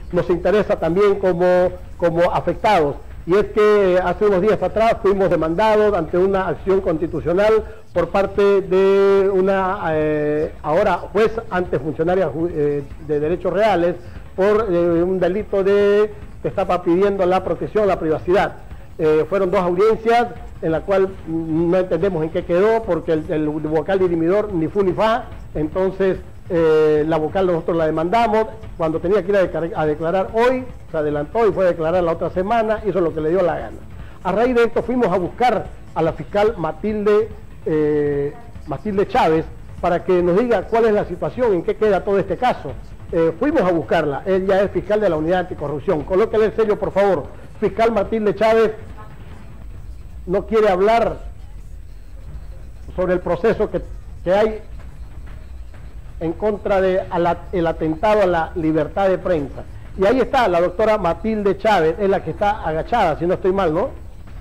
nos interesa también como afectados. Y es que hace unos días atrás fuimos demandados ante una acción constitucional por parte de una ahora juez, antes funcionaria de derechos reales, por un delito que estaba pidiendo la protección a la privacidad. Fueron dos audiencias en la cual no entendemos en qué quedó, porque el vocal dirimidor ni fu ni fa. Entonces la vocal nosotros la demandamos, cuando tenía que ir a declarar hoy, se adelantó y fue a declarar la otra semana, hizo lo que le dio la gana. A raíz de esto fuimos a buscar a la fiscal Matilde Chávez para que nos diga cuál es la situación, en qué queda todo este caso. Fuimos a buscarla, ella es fiscal de la Unidad Anticorrupción. Colóquele el sello, por favor. Fiscal Matilde Chávez no quiere hablar sobre el proceso que hay en contra del atentado a la libertad de prensa. Y ahí está la doctora Matilde Chávez, es la que está agachada, si no estoy mal, ¿no?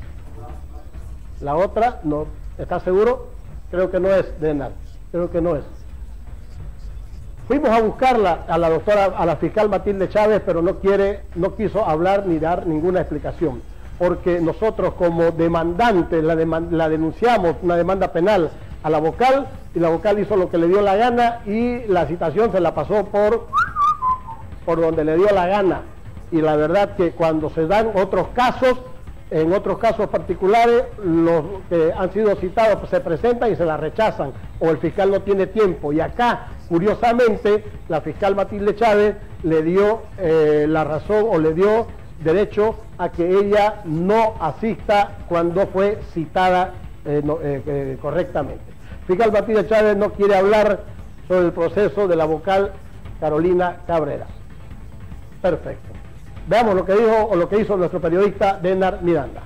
La otra, no, ¿está seguro? Creo que no es, Denar, creo que no es. Fuimos a buscarla a la doctora, a la fiscal Matilde Chávez, pero no quiso hablar ni dar ninguna explicación, porque nosotros como demandantes la denunciamos, una demanda penal a la vocal, y la vocal hizo lo que le dio la gana y la citación se la pasó por donde le dio la gana. Y la verdad que cuando se dan otros casos, en otros casos particulares, los que han sido citados pues, se presentan y se la rechazan, o el fiscal no tiene tiempo. Y acá, curiosamente, la fiscal Matilde Chávez le dio la razón, o le dio derecho a que ella no asista cuando fue citada correctamente. Fiscal Matilde Chávez no quiere hablar sobre el proceso de la vocal Carolina Cabrera. Perfecto. Veamos lo que dijo o lo que hizo nuestro periodista Denar Miranda.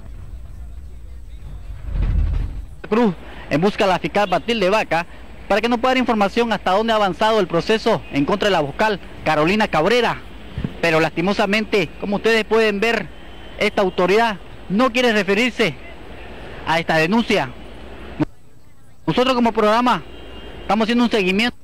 Cruz en busca de la fiscal Matilde Vaca para que nos pueda dar información hasta dónde ha avanzado el proceso en contra de la vocal Carolina Cabrera. Pero lastimosamente, como ustedes pueden ver, esta autoridad no quiere referirse a esta denuncia. Nosotros como programa estamos haciendo un seguimiento